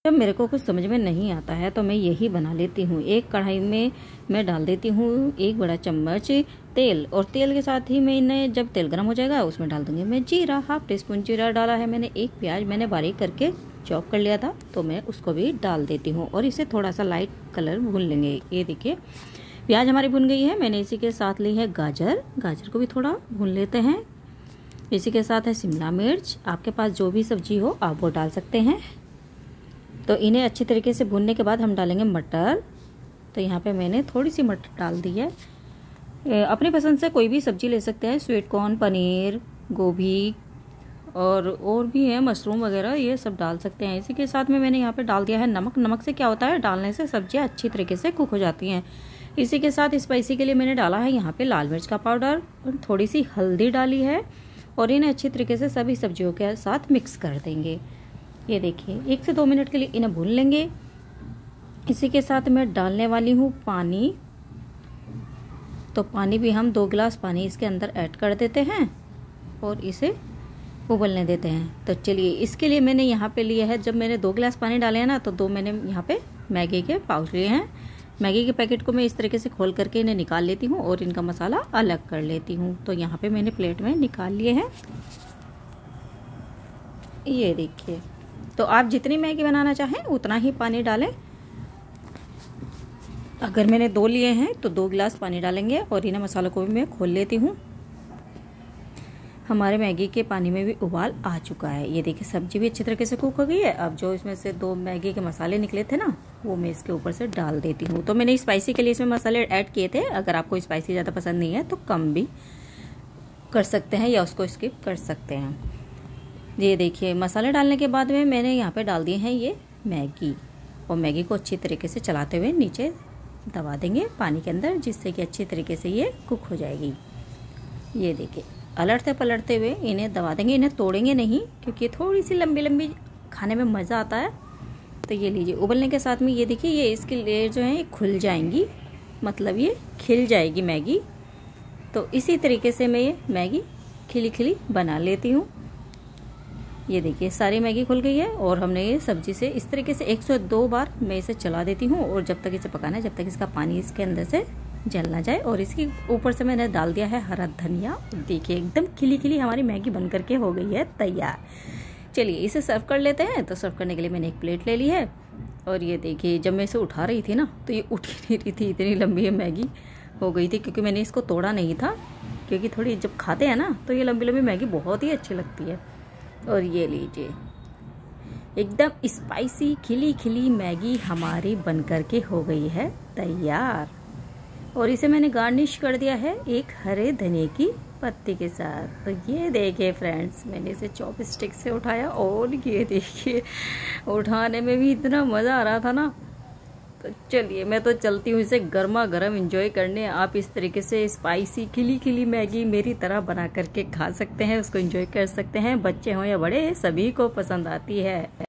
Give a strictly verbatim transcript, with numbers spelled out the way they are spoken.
जब मेरे को कुछ समझ में नहीं आता है तो मैं यही बना लेती हूँ। एक कढ़ाई में मैं डाल देती हूँ एक बड़ा चम्मच तेल, और तेल के साथ ही मैंने जब तेल गर्म हो जाएगा उसमें डाल दूंगी मैं जीरा। हाफ टी स्पून जीरा डाला है मैंने। एक प्याज मैंने बारीक करके चॉप कर लिया था तो मैं उसको भी डाल देती हूँ और इसे थोड़ा सा लाइट कलर भून लेंगे। ये देखिए प्याज हमारी भुन गई है। मैंने इसी के साथ ली है गाजर, गाजर को भी थोड़ा भून लेते हैं। इसी के साथ है शिमला मिर्च, आपके पास जो भी सब्जी हो आप वो डाल सकते हैं। तो इन्हें अच्छी तरीके से भूनने के बाद हम डालेंगे मटर। तो यहाँ पे मैंने थोड़ी सी मटर डाल दी है। अपनी पसंद से कोई भी सब्जी ले सकते हैं, स्वीट कॉर्न, पनीर, गोभी और और भी है मशरूम वगैरह, ये सब डाल सकते हैं। इसी के साथ में मैंने यहाँ पे डाल दिया है नमक। नमक से क्या होता है, डालने से सब्जियाँ अच्छी तरीके से कुक हो जाती हैं। इसी के साथ स्पाइसी के लिए मैंने डाला है यहाँ पे लाल मिर्च का पाउडर और थोड़ी सी हल्दी डाली है और इन्हें अच्छी तरीके से सभी सब्जियों के साथ मिक्स कर देंगे। ये देखिए एक से दो मिनट के लिए इन्हें भून लेंगे। इसी के साथ मैं डालने वाली हूँ पानी। तो पानी भी हम दो गिलास पानी इसके अंदर ऐड कर देते हैं और इसे उबलने देते हैं। तो चलिए इसके लिए मैंने यहाँ पे लिया है, जब मैंने दो गिलास पानी डाले हैं ना तो दो मैंने यहाँ पे मैगी के पाउच लिए हैं। मैगी के पैकेट को मैं इस तरीके से खोल करके इन्हें निकाल लेती हूँ और इनका मसाला अलग कर लेती हूँ। तो यहाँ पे मैंने प्लेट में निकाल लिए हैं। ये देखिए, तो आप जितनी मैगी बनाना चाहें उतना ही पानी डालें। अगर मैंने दो लिए हैं तो दो गिलास पानी डालेंगे और इन्हें मसालों को भी मैं खोल लेती हूँ। हमारे मैगी के पानी में भी उबाल आ चुका है। ये देखिए सब्जी भी अच्छी तरीके से कुक हो गई है। अब जो इसमें से दो मैगी के मसाले निकले थे ना वो मैं इसके ऊपर से डाल देती हूँ। तो मैंने स्पाइसी के लिए इसमें मसाले ऐड किए थे। अगर आपको स्पाइसी ज़्यादा पसंद नहीं है तो कम भी कर सकते हैं या उसको स्किप कर सकते हैं। ये देखिए मसाले डालने के बाद में मैंने यहाँ पे डाल दिए हैं ये मैगी, और मैगी को अच्छी तरीके से चलाते हुए नीचे दबा देंगे पानी के अंदर, जिससे कि अच्छी तरीके से ये कुक हो जाएगी। ये देखिए अलटते पलटते हुए इन्हें दबा देंगे, इन्हें तोड़ेंगे नहीं क्योंकि थोड़ी सी लंबी लंबी खाने में मज़ा आता है। तो ये लीजिए उबलने के साथ में ये देखिए ये इसकी लेयर जो है ये खुल जाएंगी, मतलब ये खिल जाएगी मैगी। तो इसी तरीके से मैं ये मैगी खिली खिली बना लेती हूँ। ये देखिए सारी मैगी खुल गई है और हमने ये सब्जी से इस तरीके से एक सौ दो बार मैं इसे चला देती हूँ और जब तक इसे पकाना है, जब तक इसका पानी इसके अंदर से जल ना जाए। और इसके ऊपर से मैंने डाल दिया है हरा धनिया। देखिए एकदम खिली खिली हमारी मैगी बन करके हो गई है तैयार। चलिए इसे सर्व कर लेते हैं। तो सर्व करने के लिए मैंने एक प्लेट ले ली है और ये देखिए जब मैं इसे उठा रही थी ना तो ये उठ ही नहीं रही थी, इतनी लंबी ये मैगी हो गई थी क्योंकि मैंने इसको तोड़ा नहीं था। क्योंकि थोड़ी जब खाते हैं ना तो ये लंबी लंबी मैगी बहुत ही अच्छी लगती है। और ये लीजिए एकदम स्पाइसी खिली खिली मैगी हमारी बन करके हो गई है तैयार। और इसे मैंने गार्निश कर दिया है एक हरे धनिए की पत्ती के साथ। तो ये देखिए फ्रेंड्स मैंने इसे चॉपस्टिक से उठाया और ये देखिए उठाने में भी इतना मज़ा आ रहा था ना। तो चलिए मैं तो चलती हूँ इसे गर्मा गर्म एंजॉय करने। आप इस तरीके से स्पाइसी खिली खिली मैगी मेरी तरह बना करके खा सकते हैं, उसको एंजॉय कर सकते हैं। बच्चे हों या बड़े सभी को पसंद आती है।